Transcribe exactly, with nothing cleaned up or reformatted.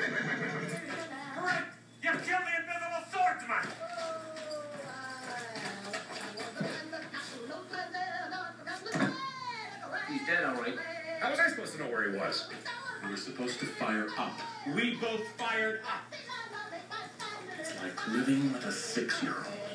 Correct! You killed the invisible swordsman! He's dead, all right. How was I supposed to know where he was? We were supposed to fire up. We both fired up. It's like living with a six-year-old.